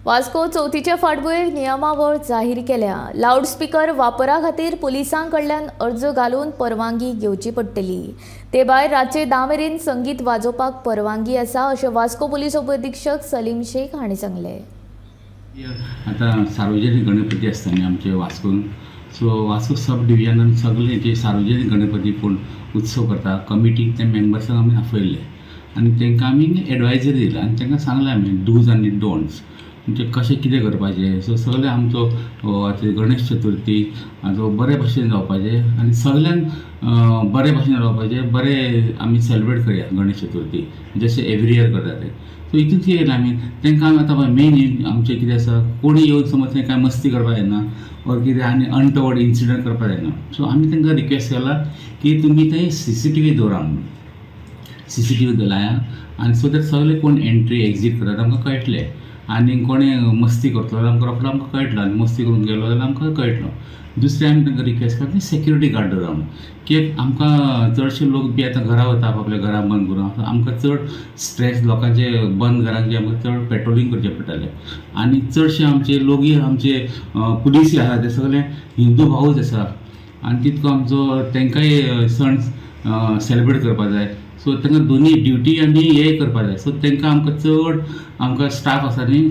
Vasco चवथीच्या फाटभुंयेर नियमावळ जाहीर केल्या। लाउडस्पीकर वापरा खातीर पुलिसां कडल्यान अर्ज घालून परवानगी घेवची पडटली। ते भायर रातचे 10 मेरेन संगीत वाजोवपाक परवानगी आसा अशें वास्को पुलीस उपअधीक्षक सलीम शेख हांणी सांगलें। आता सार्वजनिक गणपती आसता न्ही आमचे वास्कोन, सो वास्को सब डिविजनान सगळे जे सार्वजनिक गणपती कोण उत्सव करता कमिटी ते मेंबर्सांक आमी आपयले आनी तांकां आमी एडवायजरी दिला आनी तांकां सांगलें आमी डूज आनी डोंट्स म्हणजे कशें कितें करपाचें। सो सगळे आमचो गणेश चतुर्थी हाचो बरे भशेन जावपाचें आनी सगळ्यांक बरे भशेन रावपाचें, बरें आमी सेलिब्रेट करया गणेश चतुर्थी जशें एवरी इयर करता ते। सो हितून कितें केलें आमी तांकां आतां मेन आमचें कितें आसा कोणी येवन समज थंय कांय मस्ती करपाक जायना और कितें आनी अनटवर्ड इन्सिडंट करपाक जायना। सो आमी तांकां रिक्वेस्ट केला की तुमी थंय CCTV दवरा म्हणून, CCTV लाया आनी सो दॅट सगळे कोण एंट्री एक्झीट करता आमकां कळटलें आनी कोणी मस्ती करतलो जाल्यार आमकां रोखडो आमकां कळटलो आनी मस्ती करून गेलो जाल्यार आमकां कळटलो। दुसरें आमी तांकां रिक्वेस्ट करता सेक्युरिटी गार्ड दवरा म्हणून, कित्याक आमकां चडशे लोक बी आतां घरा वता आपल्या घरा बंद करून, आमकां चड स्ट्रेस लोकांचे बंद घरांचे आमकां चड पेट्रोलिंग करचें पडटलें आनी चडशे आमचे लोक आमचे पुलीस आसा ते सगळे हिंदू भावूच आसा आनी तितको आमचो तांकांय सण सेलिब्रेट करपा जाय। सो तांकां दोनी ड्युटी आनी हे करपा जाय। सो तांकां आमकां चड आमकां स्टाफ आसा न्ही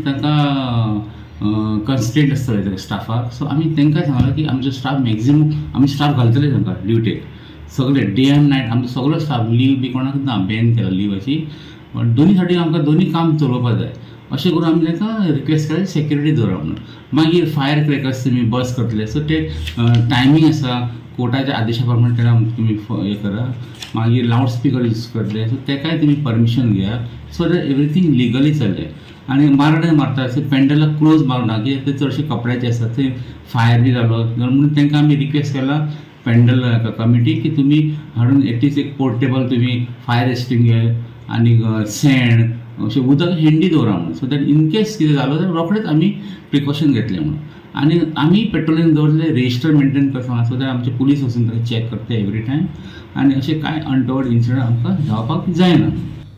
तांकां कन्स्टेंट आसतले स्टाफाक। सो आमी तांकां सांगलें की आमचो स्टाफ मॅक्झिमम आमी स्टाफ घालतले तांकां ड्युटेक सगळे डे एंड नायट आमचो सगळो स्टाफ लीव बी कोणाक ना बॅन केला लीव अशी, दोनी फावटी आमकां दोनी काम चलोवपा जाय अशें करून आमी तांकां रिक्वेस्ट केलें सेक्युरिटी दवरा म्हणून। मागीर फायर क्रॅकर्स तुमी बस करतले सो ते टायमींग आसा कोर्टाच्या आदेशा प्रमाणे तेका तुमी हे करा। मागीर लावड स्पीकर यूज करतले सो ताकाय तुमी परमिशन घेया सो दॅट एवरीथींग लिगली चल्लें आनी मारडे मारता सो पेंडलाक क्लोज मारना कित्याक ते चडशे कपड्याचे आसता थंय फायर बी जालो म्हणून तांकां आमी रिक्वेस्ट केला पेंडल कमिटी की तुमी हाडून एटलिस्ट एक पोर्टेबल तुमी फायर एक्सटिंग्विशर आनी सेंड अशें उदक हँडी दवरा म्हणून, सो दॅट इन केस कितें जालो जाल्यार रोखडेंच आमी प्रिकॉशन घेतलें म्हणून। आनी आमी पेट्रोलिंग दवरलें रजिस्टर मेंटेन करता सो दॅट आमचे पुलीस वचून चॅक करता एवरी टायम आनी अशें कांय अनटवर्ड इन्सिडंट आमकां जावपाक जायना।